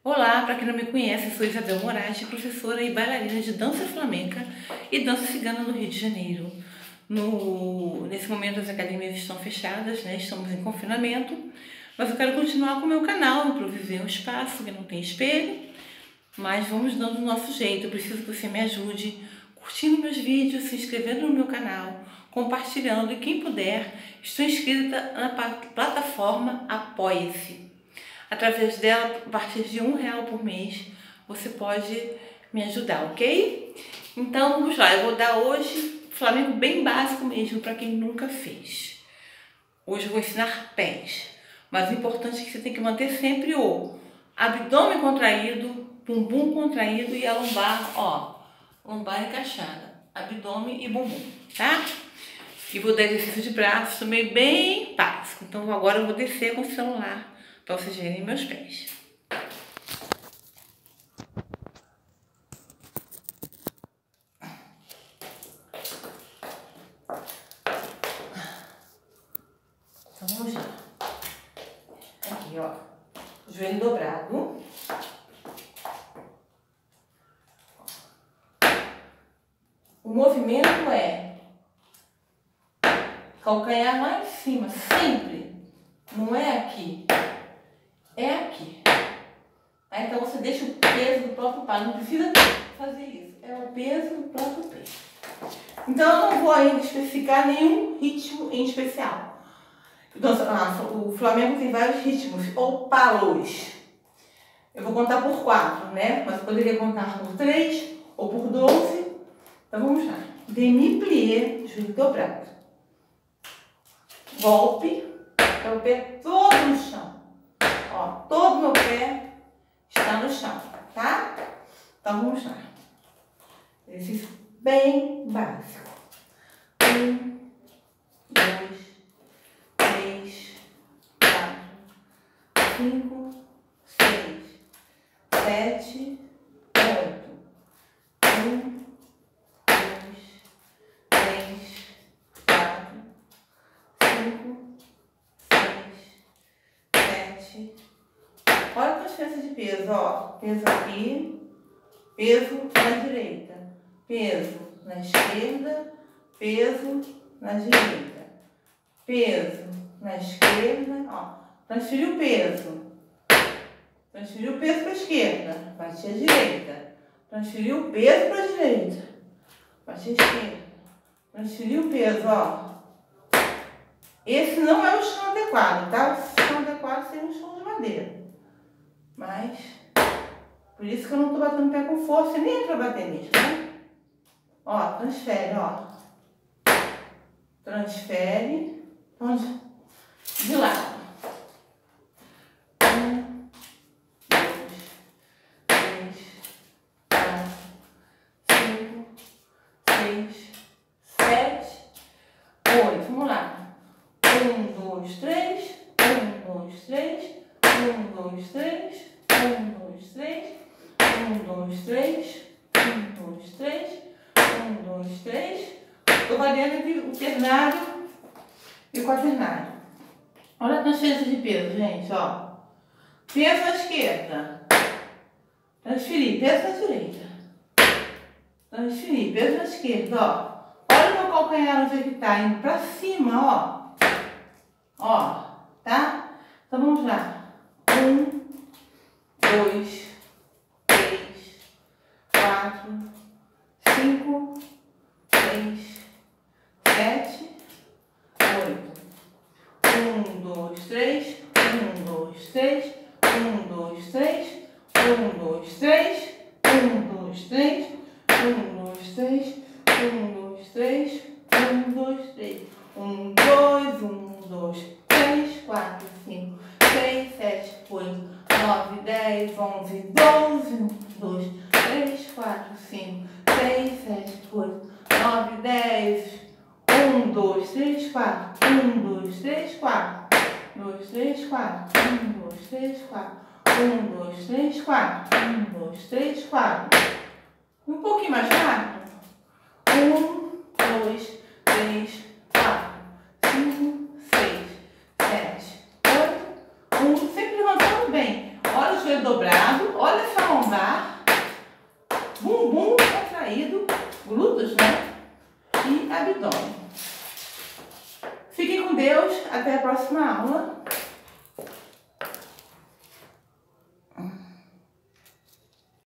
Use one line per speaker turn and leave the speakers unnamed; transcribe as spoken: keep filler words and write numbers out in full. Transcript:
Olá, para quem não me conhece, sou Isabel Moraes, professora e bailarina de dança flamenca e dança cigana no Rio de Janeiro. No, nesse momento as academias estão fechadas, né? Estamos em confinamento, mas eu quero continuar com o meu canal, improvisei um espaço que não tem espelho, mas vamos dando o nosso jeito. Eu preciso que você me ajude curtindo meus vídeos, se inscrevendo no meu canal, compartilhando e quem puder, estou inscrita na plataforma Apoie-se. Através dela, a partir de um real por mês, você pode me ajudar, ok? Então vamos lá, eu vou dar hoje Flamengo bem básico mesmo, para quem nunca fez. Hoje eu vou ensinar pés, mas o importante é que você tem que manter sempre o abdômen contraído, bumbum contraído e a lombar, ó, lombar encaixada, abdômen e bumbum, tá? E vou dar exercício de braços também bem básico. Então agora eu vou descer com o celular para vocês verem meus pés. Então vamos lá. Aqui, ó. Joelho dobrado. O movimento é calcanhar lá em cima, sempre. Não é aqui. É aqui. Aí, então você deixa o peso do próprio pé. Não precisa fazer isso. É o peso do próprio peso. Então eu não vou ainda especificar nenhum ritmo em especial. Então, o Flamengo tem vários ritmos, ou palos. Eu vou contar por quatro, né? Mas eu poderia contar por três ou por doze. Então vamos lá. Demi-plié, joelho dobrado. Golpe, é o pé todo no chão. Ó, todo meu pé está no chão, tá? Então vamos lá. Exercício bem básico. Um, dois, três, quatro, cinco, seis, sete, oito. Um, dois, três, quatro, cinco, seis, sete. Olha a transferência de peso, ó. Peso aqui, peso na direita, peso na esquerda, peso na direita, peso na esquerda, ó. Transferiu o peso. Transferiu o peso para a esquerda, bati a direita. Transferiu o peso para a direita, bati a esquerda. Transferiu o peso, ó. Esse não é o chão adequado, tá? O chão adequado seria um chão de madeira. Mas, por isso que eu não tô batendo o pé com força, nem é pra bater mesmo, né? Ó, transfere, ó. Transfere. Então, de lado. Um, dois, três, quatro, cinco, seis, sete, oito. Vamos lá. Um, dois, três. Um, dois, três. Um, dois, três. Um, dois, três. Um, dois, três. Um, dois, três. Um, dois, três. Estou variando entre o ternário e o quaternário. Olha a transferência de peso, gente, ó. Peso à esquerda. Transferir, peso à direita. Transferir, peso à esquerda, ó. Olha o meu calcanhar onde ele tá, indo pra cima, ó. Ó, tá? Então vamos lá. Um, dois, três, quatro, cinco, seis, sete, oito. Um, dois, três. Um, dois, três. Um, dois, três. Um, dois, três. Um, dois, três. Um, dois, três. Um, dois, três. Um, dois, três. Um, dois, um, dois, três, quatro, cinco, seis, sete, oito, nove, dez, onze, doze. Um, dois, três, quatro, cinco, seis, sete, oito, nove, dez. Um, dois, três, quatro. Um, dois, três, quatro. Dois, três, quatro. Um, dois, três, quatro. Um, dois, três, quatro. Um, dois, três, quatro. Um pouquinho mais rápido. Um, dois, três, quatro, cinco, seis, sete, oito. Um, sempre levantando bem. Olha o joelho dobrado, contraído, glúteos, né? E abdômen. Fiquem com Deus, até a próxima aula.